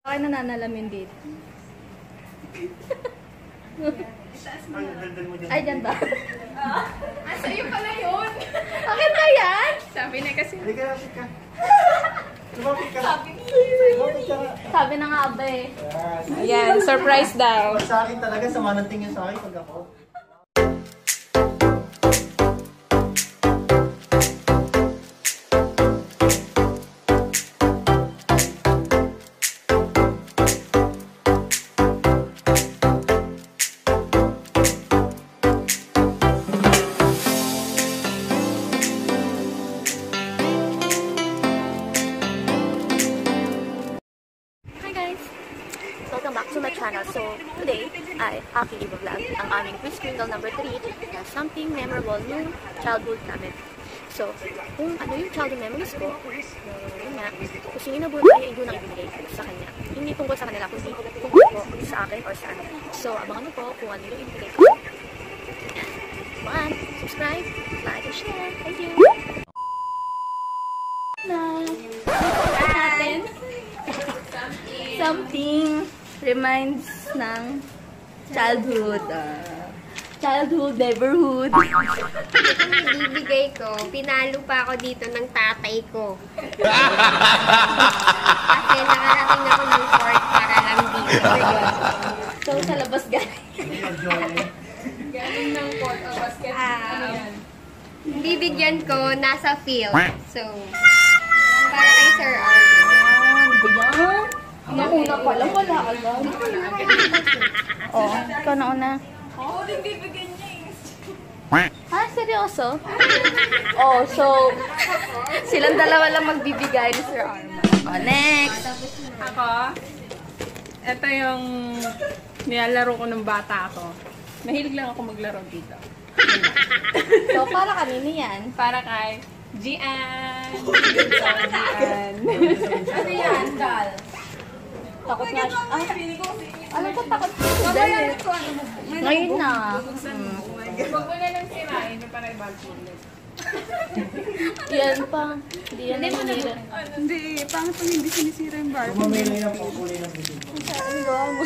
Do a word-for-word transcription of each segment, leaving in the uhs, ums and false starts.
Bakit nananalamin dito? Ay, dyan ba? Ah, sa'yo pala yun. Akin ba yan? Sabi na kasi. Hindi ka, hindi ka. Lumapit ka. Sabi niya. Lumapit ka. Sabi na nga ba eh. Ayan, surprise daw. Sa akin talaga, sama ng tingin sa akin pag ako. Welcome back to my channel. So, today ay aking i-vlog ang aming pre-scrinkle number three na something memorable nung childhood namin. So, kung ano yung childhood memories ko, yun nga, kung sino na buhay ay yun ang ibigay ko sa kanya. Hindi tungkol sa kanila, kundi tungkol po sa akin or sa akin. So, abangan mo po kung ano yung ibigay ko. Come on, subscribe, like, and share. Thank you! Na, natin. Something reminds ng childhood. Uh, childhood, neighborhood. Itong ibibigay ko, pinalo pa ako dito ng tatay ko. Kasi nakarating ako ng court para lang dito. So, sa labas galing. Galing ng court o basket. Ano yan? Bibigyan ko, nasa field. So, para kay Sir Arnold. Ganyan. Nauna pa lang, wala agad. Oo, ikaw na una. Oo, din bibigyan niya eh. Ha? Seryoso? Oh, so, silang dalawa lang magbibigay ni Sir Arnold. Oh, next! Ako, ito yung nilalaro ko ng bata ako. Mahilig lang ako maglaro dito. So, para kanino yan? Para kay Gian. Gian. Ano yan, Dal? Takot nga siya. Ay, ano ko takot siya? Dahil, ngayon na. Hmm. Huwag mo na lang sirain na para i-balto ulit. Yan pa. Hindi yan ang manira. Hindi, pangit pang hindi sinisira yung bar. Kung mamili ng pupuli ng bibig. Ano gawa mo?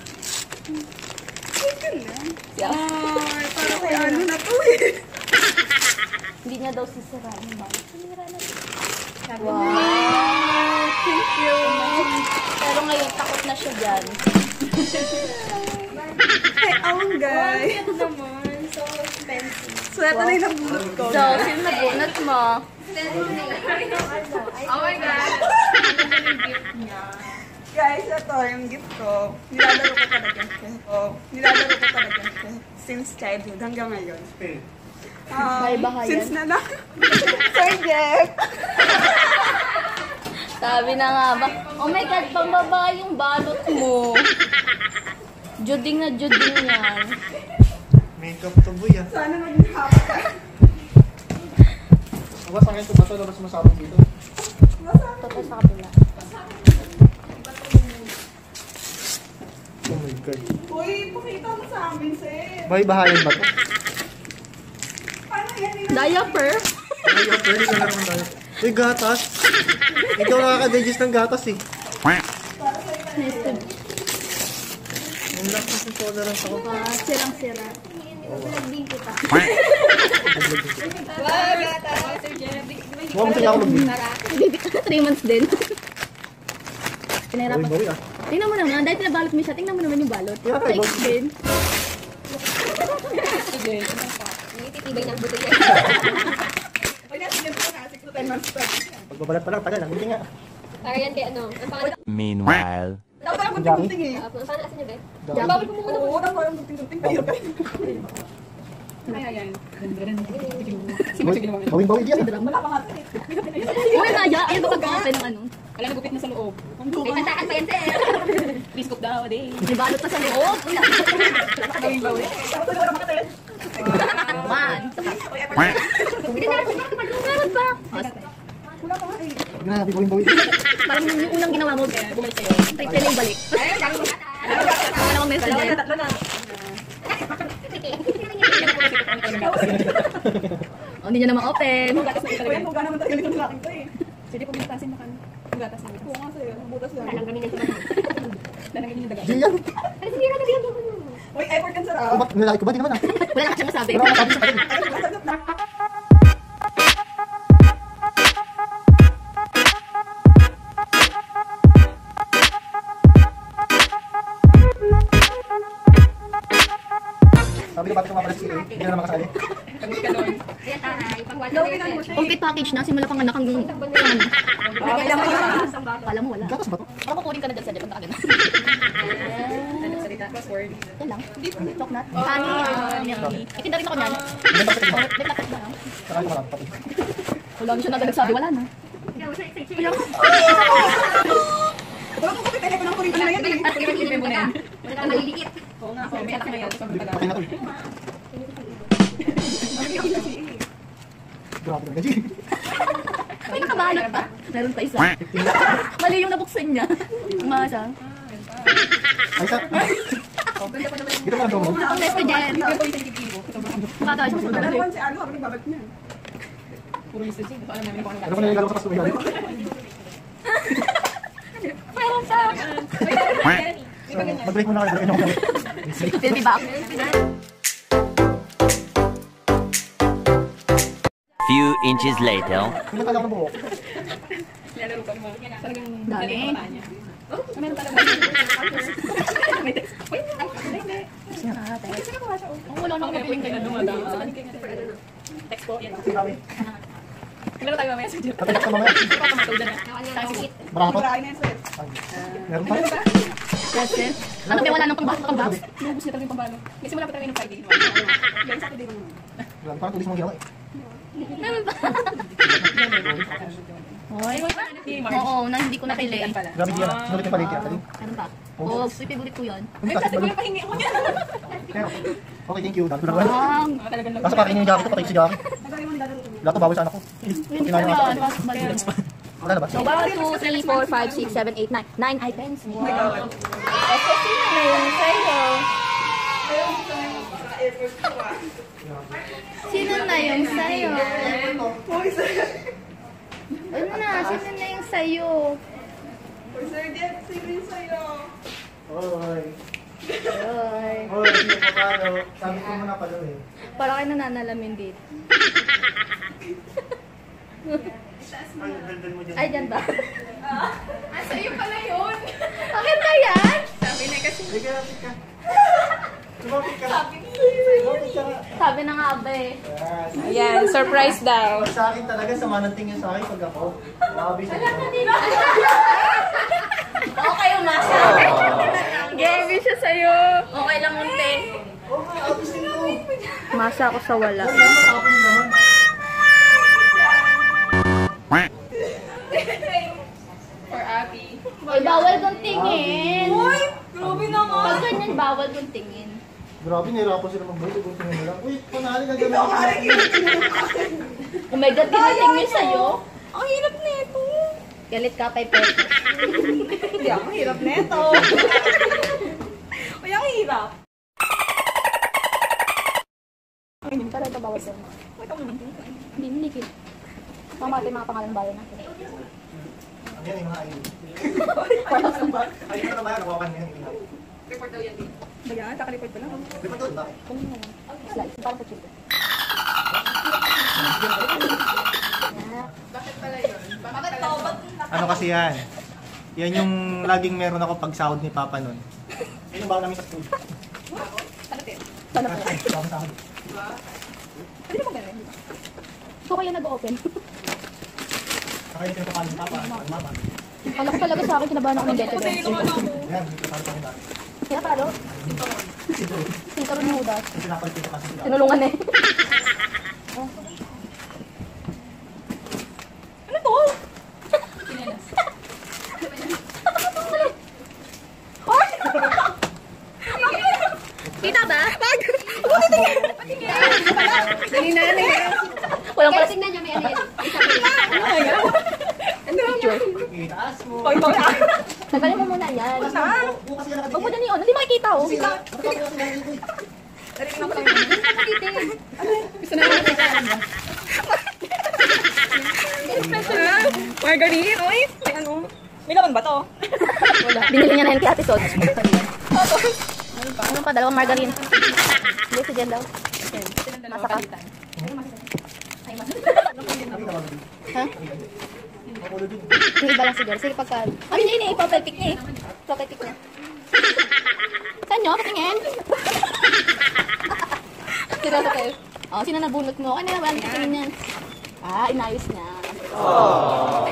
Yeah. Ay, para kay ano na to eh. Hindi niya daw sisirain ba? Sinira na. Wow! Thank you. Pero ngayon, takot na siya dyan. Ay, aong guys. Ito naman, so expensive. So, ito na yung nabulot ko. So, sino nabunot mo? Oh my God! Ano na yung gift niya? Guys, ito yung gift ko. Nilalaro ko talaga siya. Oh, nilalaro ko talaga siya. Since childhood hanggang ngayon. Um, Bahay-bahayan. Since na na. Sir Jeff! Sabi na nga ba? Oh my God, pambaba yung balot mo. Juding na juding yan. Makeup to boy ah. Sana maging happy ka. Aba, sa akin ito ba ito? Labas masarap dito. Toto sa kapila. Oh my God. Uy, pakita mo sa amin, sir. Bahay-bahayan ba ito? Paano yan? Diaper? Ay, yung pwede ka naman tayo. Uy, gatas. Ikaw nakaka-digest ng gatas eh. Ang lakas ng tolerance ako. Ah, sirang-sira. Vlog-din kita. Wow, gata. Sir Jeff. Huwag mo sila ako mag-bing. Three months din. Uy, Pinahirapan. bawi ah. Tingnan mo naman, dahil pinabalot mo siya, tingnan mo naman yung balot. Yeah, Like balot. din. Titibay ng buto yan. Uy, nasa ganito na. Six to ten months pa. Pagbabalat pa lang, tagal lang. Hindi nga. Para yan kay ano, ang pangalan. Meanwhile. Dapat parang gunting-gunting eh. Uh, paano asan niya, be? Jackie. Bawal ko muna. Oo, dapat parang gunting-gunting tayo. Ay, ayan. Bawing-bawi diyan. Wala pa nga. Uy, Naya, ayun ba pagkakapay ng ano? Wala nagupit na sa loob. May tantakan pa yan, sir. Please cook daw, ade. May balot pa sa loob. Bawi-bawi. Man. Meron pa. Grabe, bawing-bawi. Parang yung unang ginawa mo, bumalik sa'yo. Try try na yung balik. Wala akong message Dalawa eh. na, tatlo na. Oh, hindi niya naman open. Gatas na ito. Kung gano'n naman tayo ganito ng aking to eh. Sige, pag minutasin mo ka. Gatas na ito. Oo nga sa'yo, butas lang. Alam kami na sila. Jillian. Ay, sige na, nabigyan ko mo. Uy, effort kan sa Ano ba? Nilalaki ko ba? Di naman ah. Wala na kasi masabi. Wala akong masabi sa akin. Sabi ko bakit ko mapalas si A? Hindi na naman kasali. Kaya tahay, pang one Complete package na, simula pang anak hanggang Kala mo wala. Gatas ba to? Parang kukunin ka na dyan sa dyan. Pagka yan lang. Talk na. Honey. Itinda rin ako niyan. Hindi ba sa tingin? Naglakas na lang. Saka yung marami pati. Wala na siya na nagsabi. Wala na. Ito lang kung kapit, ko ng kurin ko na yan eh. At i-remember mo na yan. Wala kang malilikit. Oo nga, may anak na yan. Patay na to eh. Grabe na gaji. Ay, nakabalot pa. Meron pa isa. Mali yung nabuksan niya. Masa. Ay, sa... Dito ka lang daw mo. Ang resto dyan. Bata siya sa Wala naman si Ano, habang nagbabag niya. Ano ko na yung lalo sa customer yan? Meron sa... So, mag-break muna kayo. Break muna kayo. Will be back. Few inches later. Hindi na kailangan ng buhok. Dami. Ang wala na akong mapiling kayo na dumadaan. Text po. Kasi dami. Kailan tayo mamaya sa dyan? Natigas ka mamaya. Marami pa? Murahin na yan sir. Ay, meron pa? Yes, sir. Ano ba wala nang pang-box? Pang-box? Lubos niya talaga yung pambalo. Kasi wala pa tayo ng Friday. Yan sa akin din naman. Grabe, parang tulis mong ginawa eh. Meron ba? Hoy. Oo, na hindi ko napili. Grabe di yan. Sinulit yung palit yan. Dali. Ano pa? Oo, oh, pipibulit ko yan. Hindi kasi balik. Pahingi ako niya. Pero, okay, thank you. Dami ko lang. Ang... Kaso pakin yung jacket ko, patay ko si jacket. Lahat to bawal sa anak ko. Hindi ko yan. Balik. Wala na ba? So, one, two, three, four, five, six, seven, eight, nine. Nine items. Wow. Sino na yung sa'yo? Ano na? Sino na yung sa'yo? Sir Jeff, sino yung sa'yo? Oy. Oy. Oy, hindi pa paano. Sabi ko muna pala eh. Parang kayo nananalamin dito. Ay, ganda mo dyan. Ay, dyan ba? Ah, sa'yo pala yun. Akin ba yan? Sabi na kasi. Hindi ka, hindi ka. Lumapit ka. Sabi niya. Lumapit ka. Sabi na nga ba eh. Ayan, surprise daw. Pag sa akin talaga, sama ng tingin sa akin pag ako. Grabe siya. Okay, umasa. Grabe siya sa'yo. Okay lang unti. Oo nga, abis din ko. Masa ako sa wala. Tama, tapos naman. For Abby. Ay, bawal kong tingin. Uy, grabe naman. Pag ganyan, bawal kong tingin. Grabe, nahirapan sila mag-break. Kung tingin nila. Uy, panali na gano'n. Oh my God, tinitingin sa'yo. Ang hirap nito. Galit ka kay Pepe. Hindi ako hirap nito. Uy, ang hirap. Pero ito bawal sa'yo. Hindi, hindi kid. Mama, ito yung mga pangalan bayan natin. Yan yung mga I D. Ay, ito na ba yan? Nakuha ka niya. Report daw yan din. Ba yan? Takaliport pa lang. Di ba doon? Bakit? Kunin mo lang. Slice, parang po chito. Bakit pala yun? Bakit pala Ano kasi yan? Yan yung laging meron ako pag sahod ni Papa nun. Yan yung bago namin sa school. Ano din? Sana po. Ay, bago sahod. Pwede mo ganun. So, kaya nag-open. Saka yung pinapakain ni Papa. Ang mapa. Alam ko talaga sa akin, kinabahan ako ng dete. Yan, pinapakain pa rin dati. Kaya palo? Sito rin yung hudas. Yung pinapalit ko kasi sila. Tinulungan eh. Ano to? Kita ba? Dali na, dali na. Walang Kaya pala. tingnan niyo may ano yan. Isa pa yun. Itaas mo. Hoy, bakit? Tagalin mo muna yan. Saan? Bukas yan Huwag mo dyan yun. Hindi makikita oh. Dali na pala yun. Gusto na naman ito. Margarine, oy. May ano? May laman ba to? Wala. Binili niya na yun kay Ate Sods. Ano pa? Dalawang margarine. Hindi, si Jen daw. Nasa ka. Ha? Yung iba lang siguro. Sige, pagka... Ay, hindi, hindi. Profile pic niya eh. Profile pic niya. Saan nyo? Patingin? Seryoso kayo. Oh, sino nabunot mo? Ano na ba? Ano tingin niyan? Ah, inayos niya. Oh.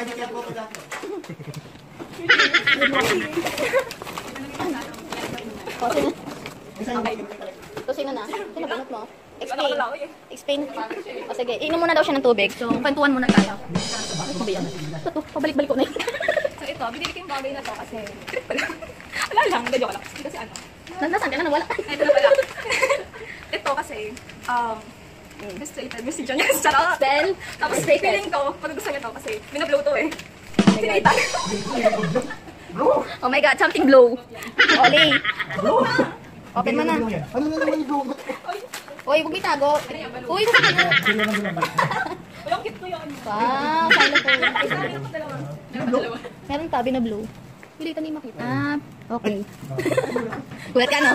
Oh, sino? Okay. So, sino na? Sino bunot mo? Explain. Explain. O sige, inom muna daw siya ng tubig. So, kwentuhan muna tayo. Ano ba yan? Ito, pabalik-balik ko na yun. So ito, binili ko yung bagay na to kasi wala lang, hindi joke lang. Kasi ano? Nasaan ka na? Nawala. Ito na pala. Ito kasi, um, gusto ito, gusto dyan yung sarap. Spell. Tapos feeling ko, pag gusto niya to kasi binablow to eh. Sinita. Oh my God, something blow. Oli. Open mo na. Ano na naman yung Uy, huwag may tago. Uy, huwag ka na. Walang kit ko yun. Wow, silo po. Ay, sa akin ako dalawa. Meron dalawa. Meron tabi na blue. Pilitan niyo makita. Ah, okay. Kulat ka, no?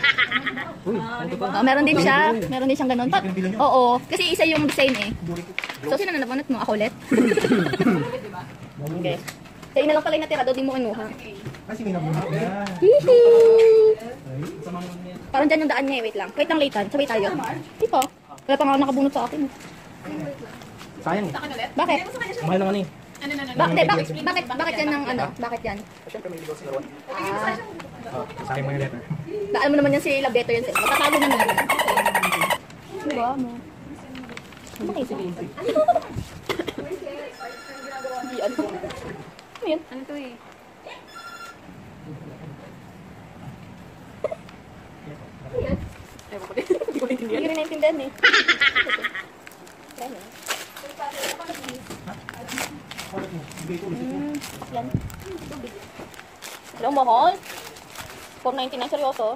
Oh, meron din siya. Meron din siyang ganun. Pa- Oo, kasi isa yung design eh. So, sino na nabunot mo? Ako ulit? Okay. Sa'yo na lang pala yung natira, doon di mo kinuha. Kasi may nabunod na. Hihi! Parang dyan yung daan niya eh. Wait lang. Wait lang, Leighton. Sabay tayo. Di pa. Wala pa nga nakabunot sa akin. Sayang eh. Bakit? Mahal naman eh. Bakit? Bakit? Bakit? Bakit yan ng ano? Bakit yan? Siyempre may ligaw sa laruan. Ah, Oh, sayang mga letter. daan mo naman yan si Love Letter yan sa'yo. Matatago naman yan. Diba mo? Ano kayo sabihin? Hindi, ano? Ano yun? Ano to eh? Hindi ko naintindihan. Hindi ko rin naintindihan eh. Yan eh. Mm, yan. Hello, mahal. four ninety-nine, seryoso?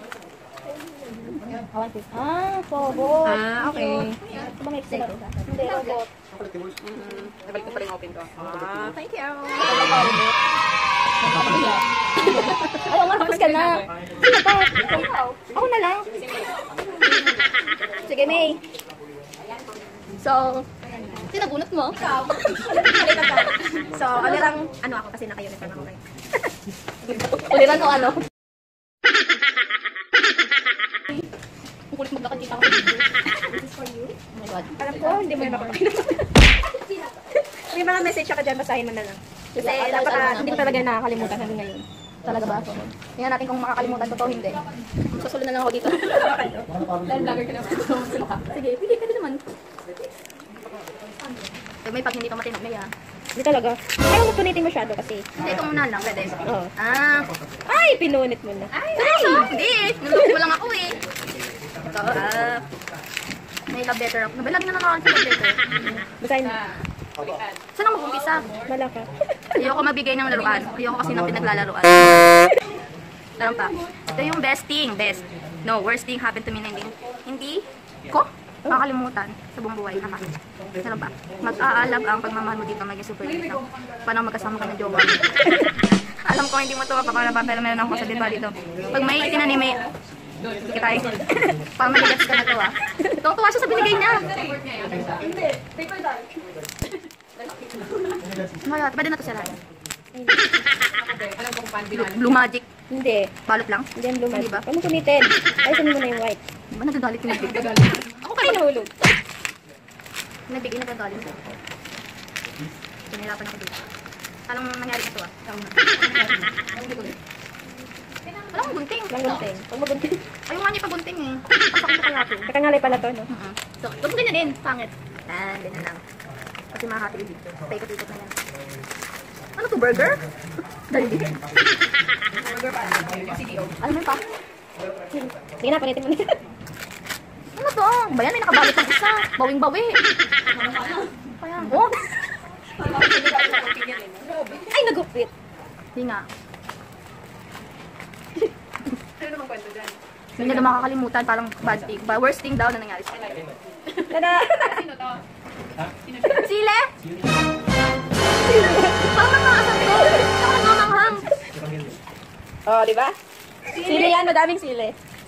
Ah, robot. Ah, okay. Diba may extra? Hindi, robot. Nabalik ko pa rin open ko. Ah, thank you. Ayaw nga, tapos ka na. Sino pa? Ako na lang. Sige, May. So, sino bunot mo? So, alirang, ano ako kasi naka-uniform ako kayo. Uliran mo ano? Ang kulit maglakad kita ako. This is for you. Oh my God. Alam ko, hindi mo na makapakita. May mga message ka dyan, basahin mo na lang. Kasi Yeah, napaka, ano, hindi ko talaga nakakalimutan hanggang ngayon. Talaga ba? Tingnan natin kung makakalimutan ko to o hindi. Susunod na lang ako dito. Dahil vlogger ka naman. Sige, pili ka din naman. So, may pag hindi pa matino, may ah. Hindi talaga. Ayaw mo punitin masyado kasi. Hindi, ito muna lang, pwede. Oo. Ah, Ay, pinunit mo na. ay, hindi. Nalulog mo lang ako eh. Ito, ah. May love letter ako. Lagi na nakakalit sa love letter. Basahin mo. Saan ako mag-umpisa? Malaka. Ayoko mabigay ng laruan. Ayoko kasi ng pinaglalaruan. Meron pa. Ito yung best thing. Best. No, worst thing happened to me na hindi. Hindi ko makakalimutan sa buong buhay. Haka. Meron pa. Mag-aalab ang pagmamahal mo dito maging super dito. Paano magkasama ka ng jowa. Alam ko hindi mo ito mapakalaban pero meron akong sabi pa dito. Pag may tinanime, sige tayo. Parang magigets ka na ito ah. Tuwang-tuwa siya sa binigay niya. Maya, pwede na ito sila. Blue, blue magic. Hindi. Balot lang. Hindi ang blue Hindi magic. ba? Huwag mo punitin. Ayusin mo na yung white. Di ba nagagalit yung nagbigay? Ako kayo nahulog. Nagbigay na nagagalit. Pinirapan ako dito. Anong nangyari ito ah? Wala akong gunting. Lang gunting. Huwag mo gunting. Ayaw nga niya pagunting eh. Pasok ko sa kaya ito. Kakangalay pala to, no? Uh-huh. So, huwag mo ganyan din. Pangit. Yan, ganyan lang. Kasi makakati dito. Paikot-ikot na yan. Ano to, burger? Dali. Burger pa. C D O. Ano yun pa? Sige na, punitin mo na. Ano to? Ba yan? May nakabalot ng isa. Bawing-bawi. Kaya, oh. Ay, nagupit. Hindi nga. Ano naman kwento dyan? Hindi niya na makakalimutan. Parang bad thing. Ba, worst thing daw na nangyari sa kanya. Tada! Sino to? Sile? Sile? Parang nakakasal ko. Ako Oh, di ba? Sili yan, madaming sili.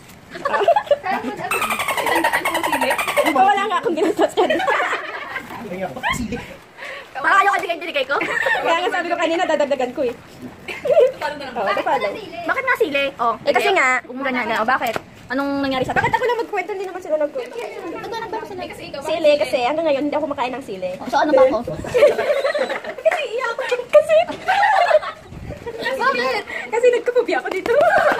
Oh, wala nga akong ginastos ka din. Parang ayaw ka digay-digay ko. Kaya nga sabi ko kanina, dadagdagan ko eh. Oh, ito pala. Bakit nga sili? Oh, eh kasi nga, umugan nga na. O bakit? Anong nangyari sa... Bakit ako lang magkwento, hindi naman sila nagkwento. Nagbanag ba ako sa nag- Sili kasi, hanggang ngayon hindi ako kumakain ng sili. So ano ba ako? Kasi iyak ako. Kasi... Bakit? Kasi nagkapubi ako dito.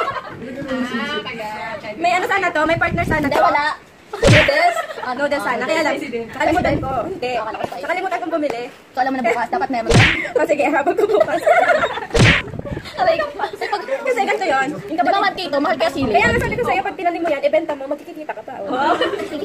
May ano sana to, may partner sana Hindi, to. wala. Noodles? Ah, noodles sana. Kaya lang, nakalimutan ko. Hindi. Nakalimutan kong bumili. So alam mo na bukas, dapat meron na. O sige, habang ko bukas. Aray ka pa. Kasi ganito yun. Yung Di ba kapatid- mahal kito, mahal kaya sili? Kaya nga sabi ko sa'yo, pag tinanim mo yan, ibenta mo, magkikita ka pa. Oh.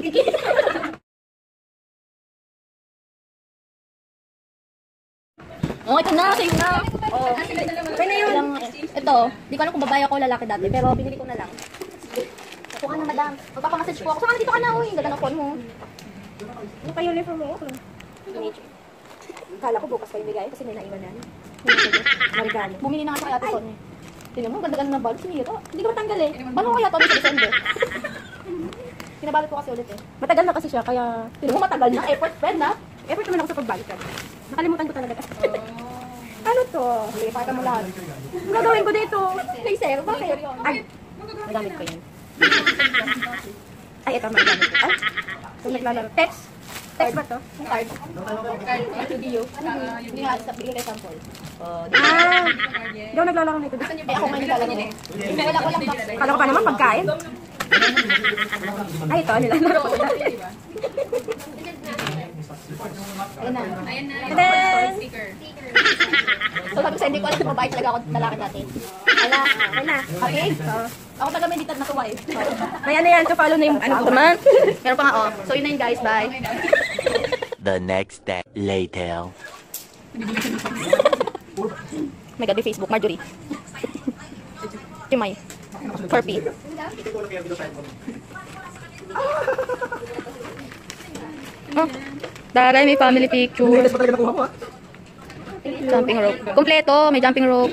Oh, ito na, sa'yo na. Oh. Kaya na yun. Ilang, ito, di ko alam kung babae ako o lalaki dati, pero binili ko na lang. Ako ka na, madam. Magpapamassage po ako. Saan ka dito ka na, uy? Ganda ng phone mo. Ano pa uniform mo? Kala ko bukas kayo bigay kasi may naiwan yan. Marigalo. Bumili na nga sa kaya ito eh. Tingnan mo, ganda-ganda ng balot. Sinira. Hindi ko matanggal eh. Paano ko kaya ito sa December? Pinabalot ko kasi ulit eh. Matagal na kasi siya, kaya... Tingnan mo, matagal na. Effort, friend ha? Effort naman ako sa pagbalik ka. Nakalimutan ko talaga. Ano to? Sige, pakita mo lahat. Ang gagawin ko dito? Laser, bakit? Ay, magamit ko yan. Ay, ito magamit ko. Ay, ito naglalaro. Text. Text ba to? Yung card. Card to you. Hindi nga, bigay kayo sample. Oh, di- Ah, hindi ako naglalaro nito. Eh, ako nga naglalaro. Wala ko lang box. Kala ko pa naman pagkain. Ay, ito, nilalaro ko dati. Ayun na. And then, So sabi ko sa'yo, hindi ko alam kung babae talaga ako lalaki dati. wala, okay na. Okay? Ako taga meditat na tuwa eh. May ano yan, to follow na yung ano ko. Naman. Meron pa nga oh. So yun na yun guys, bye. The next day later. My God, may Facebook, Marjorie. Timay. Corpy. Oh, daray, may family picture. Jumping rope. Kompleto, may jumping rope.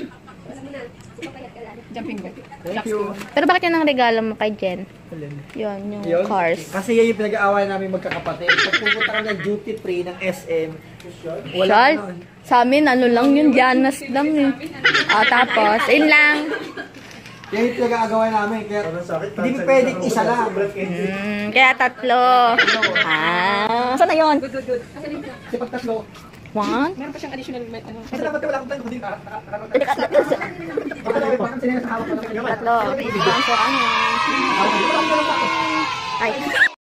Thank you. Pero bakit yan ang regalo mo kay Jen? Yun, yung Yun? cars. Kasi yan yung pinag-aaway namin magkakapatid. Pag pupunta ka ng duty free ng S M, wala Shal, nun. sa amin, ano lang yun, Janas lang yun. Ah, tapos, yun lang. Yan yung pinag-aaway namin. Kaya hindi mo pwedeng isa lang. Hmm, kaya tatlo. Ah, saan na yun? Kasi pag tatlo, One? Meron pa siyang additional ano. kasi dapat wala akong plan kung din ka. Tatlo. Bakit sinila sa hawak ko lang. Tatlo. Tatlo. Ay.